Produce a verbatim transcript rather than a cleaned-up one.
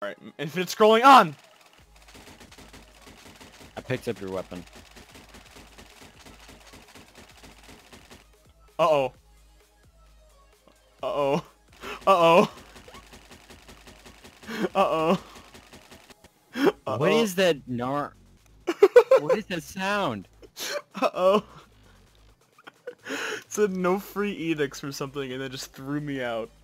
Alright, infinite scrolling on! I picked up your weapon. Uh-oh. Uh-oh. Uh-oh. Uh-oh. Uh-oh. What is that nar- What is that sound? Uh-oh. It said no free edicts for something and then just threw me out.